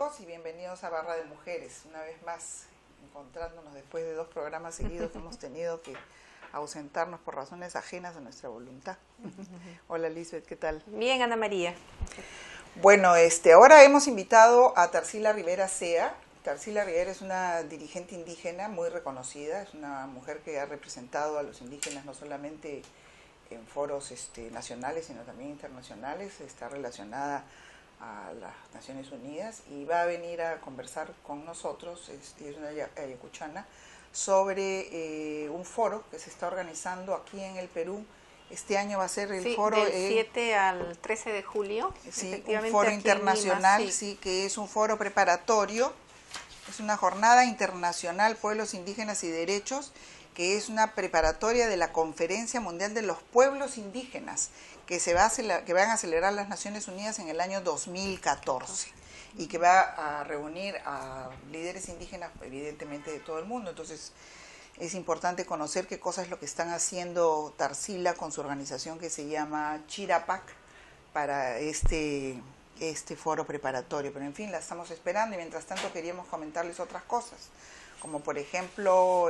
chicos y bienvenidos a Barra de Mujeres. Una vez más encontrándonos después de 2 programas seguidos que hemos tenido que ausentarnos por razones ajenas a nuestra voluntad. Hola Lisbeth, ¿qué tal? Bien, Ana María. Bueno, ahora hemos invitado a Tarsila Rivera Sea. Tarsila Rivera es una dirigente indígena muy reconocida, es una mujer que ha representado a los indígenas no solamente en foros nacionales, sino también internacionales, está relacionada a las Naciones Unidas y va a venir a conversar con nosotros, es una ayacuchana, sobre un foro que se está organizando aquí en el Perú. Este año va a ser el foro del 7 al 13 de julio. Sí, un foro internacional, Lima, sí, que es un foro preparatorio, es una jornada internacional Pueblos Indígenas y Derechos, que es una preparatoria de la Conferencia Mundial de los Pueblos Indígenas, que van a celebrar las Naciones Unidas en el año 2014 y que va a reunir a líderes indígenas, evidentemente, de todo el mundo. Entonces, es importante conocer qué cosa es lo que están haciendo Tarsila con su organización que se llama Chirapac para este foro preparatorio. Pero, en fin, la estamos esperando y, mientras tanto, queríamos comentarles otras cosas, como, por ejemplo,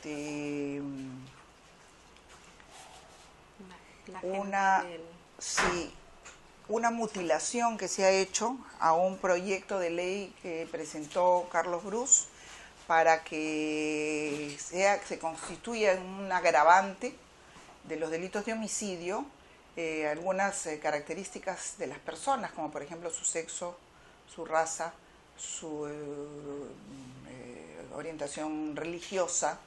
una mutilación que se ha hecho a un proyecto de ley que presentó Carlos Brus para que se constituya un agravante de los delitos de homicidio algunas características de las personas, como por ejemplo su sexo, su raza, su orientación religiosa,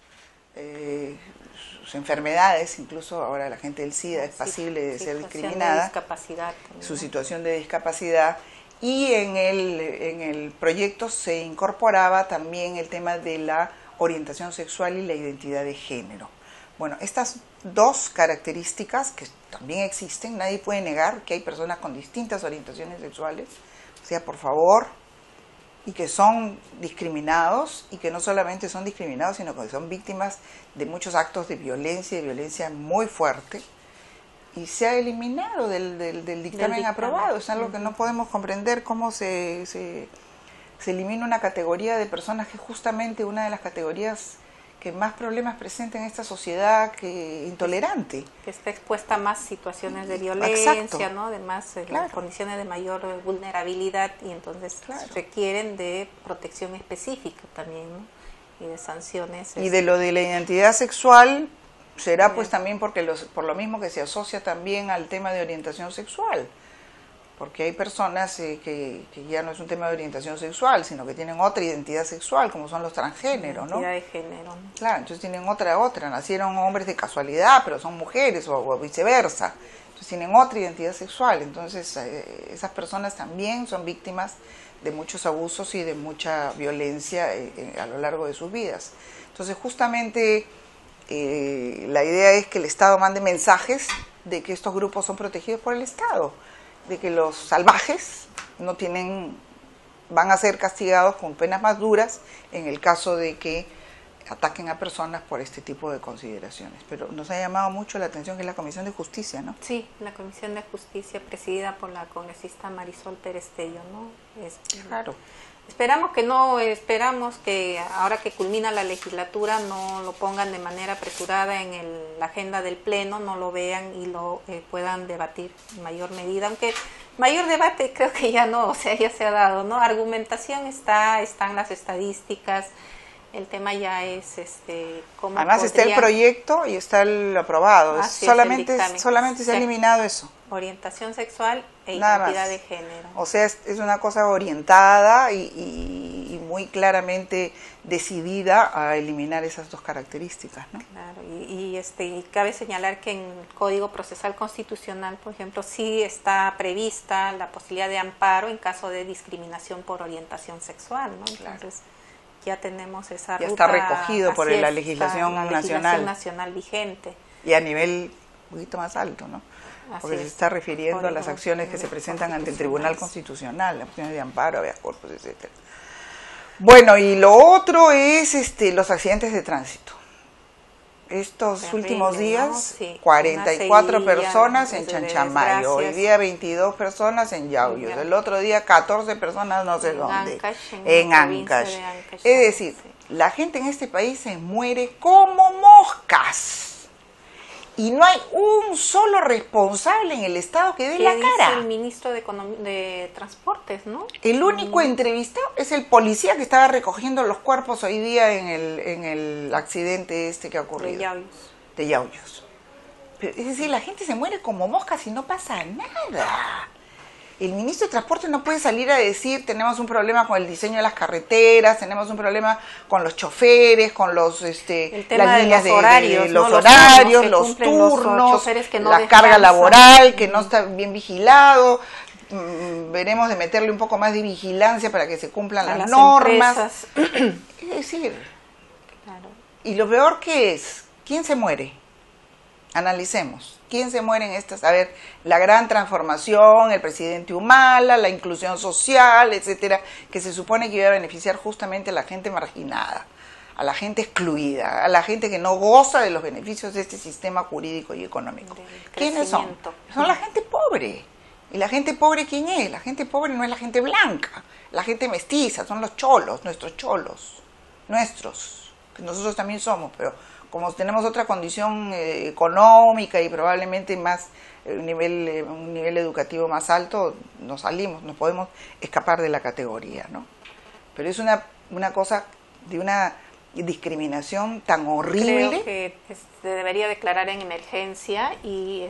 sus enfermedades, incluso ahora la gente del SIDA es pasible de ser discriminada, su situación de discapacidad, y en el proyecto se incorporaba también el tema de la orientación sexual y la identidad de género. Bueno, estas 2 características que también existen, nadie puede negar que hay personas con distintas orientaciones sexuales, o sea, por favor, y que son discriminados, y que no solamente son discriminados, sino que son víctimas de muchos actos de violencia muy fuerte, y se ha eliminado del dictamen aprobado. Es algo que no podemos comprender, cómo se elimina una categoría de personas que es justamente una de las categorías que más problemas presenta en esta sociedad intolerante. Que está expuesta a más situaciones de violencia, ¿no? De más condiciones de mayor vulnerabilidad, y entonces requieren de protección específica también, ¿no? Y de sanciones. Y de lo de la identidad sexual será pues también por lo mismo que se asocia también al tema de orientación sexual. Porque hay personas que ya no es un tema de orientación sexual, sino que tienen otra identidad sexual, como son los transgéneros, ¿no? Identidad de género. Claro, entonces tienen otra. Nacieron hombres de casualidad, pero son mujeres, o viceversa. Entonces tienen otra identidad sexual. Entonces esas personas también son víctimas de muchos abusos y de mucha violencia a lo largo de sus vidas. Entonces, justamente la idea es que el Estado mande mensajes de que estos grupos son protegidos por el Estado, de que los salvajes van a ser castigados con penas más duras en el caso de que ataquen a personas por este tipo de consideraciones. Pero nos ha llamado mucho la atención que es la Comisión de Justicia, ¿no? Sí, la Comisión de Justicia presidida por la congresista Marisol Pérez Tello, ¿no? Claro. Esperamos que ahora que culmina la legislatura no lo pongan de manera apresurada en la agenda del Pleno, no lo vean y lo puedan debatir en mayor medida, aunque mayor debate creo que ya no, o sea, ya se ha dado, ¿no? Argumentación están las estadísticas, el tema ya es cómo además está el proyecto y está el aprobado, solamente se ha eliminado eso. Orientación sexual e identidad de género. O sea, es una cosa orientada y muy claramente decidida a eliminar esas 2 características, ¿no? Claro, y cabe señalar que en el Código Procesal Constitucional, por ejemplo, sí está prevista la posibilidad de amparo en caso de discriminación por orientación sexual, ¿no? Entonces, ya tenemos esa ruta. Ya está recogido por la legislación nacional vigente. Y a nivel un poquito más alto, ¿no? Porque se está refiriendo a las acciones que se presentan ante el Tribunal Constitucional, las acciones de amparo, habeas corpus, etcétera. Bueno, y lo otro es los accidentes de tránsito. estos terrible, últimos días, ¿no? Sí, 44 personas en Chanchamayo, hoy día 22 personas en Yauyos, el otro día 14 personas no sé dónde, en Ancash. Es decir, la gente en este país se muere como moscas. Y no hay un solo responsable en el Estado que dé la cara. El ministro de Transportes, ¿no? El único entrevistado es el policía que estaba recogiendo los cuerpos hoy día en el accidente este que ha ocurrido. De Yauyos. Pero, es decir, la gente se muere como moscas y no pasa nada. El ministro de Transporte no puede salir a decir tenemos un problema con el diseño de las carreteras, tenemos un problema con los choferes, con los las líneas de horarios, los turnos, la carga laboral que no está bien vigilado. Veremos de meterle un poco más de vigilancia para que se cumplan las normas. Es decir, y lo peor que es, ¿quién se muere? Analicemos. ¿Quién se muere en estas? A ver, la gran transformación, el presidente Humala, la inclusión social, etcétera, que se supone que iba a beneficiar justamente a la gente marginada, a la gente excluida, a la gente que no goza de los beneficios de este sistema jurídico y económico. ¿Quiénes son? Son la gente pobre. ¿Y la gente pobre quién es? La gente pobre no es la gente blanca, la gente mestiza, son los cholos, nuestros cholos, que nosotros también somos, pero como tenemos otra condición económica y probablemente más un nivel educativo más alto, nos podemos escapar de la categoría, ¿no? Pero es una cosa de una discriminación tan horrible. Creo que se debería declarar en emergencia y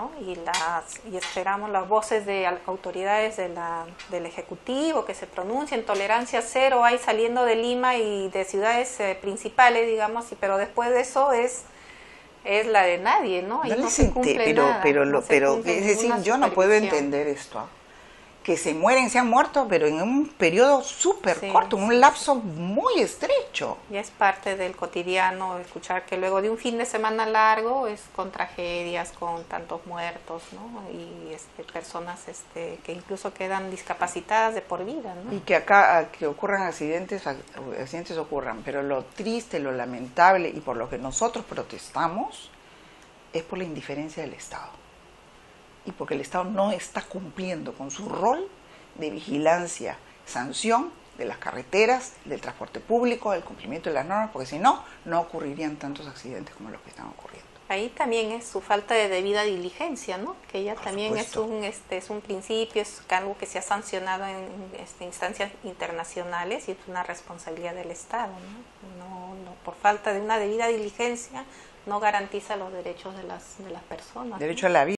y esperamos las voces de autoridades del Ejecutivo que se pronuncien. Tolerancia cero hay saliendo de Lima y de ciudades principales, digamos, pero después de eso es la de nadie, ¿no? No se cumple nada, pero es decir, yo no puedo entender esto. Que se han muerto, pero en un periodo súper corto, en un lapso muy estrecho. Ya es parte del cotidiano escuchar que luego de un fin de semana largo es con tragedias, con tantos muertos, ¿no? Y personas que incluso quedan discapacitadas de por vida, ¿no? Y que que ocurran accidentes ocurran, pero lo triste, lo lamentable y por lo que nosotros protestamos es por la indiferencia del Estado. Y porque el Estado no está cumpliendo con su rol de vigilancia, sanción de las carreteras, del transporte público, del cumplimiento de las normas, porque si no, no ocurrirían tantos accidentes como los que están ocurriendo. Ahí también es su falta de debida diligencia, ¿no? Que ya también es un principio, es algo que se ha sancionado en instancias internacionales y es una responsabilidad del Estado, ¿no? No, por falta de una debida diligencia no garantiza los derechos de las personas. Derecho a la vida.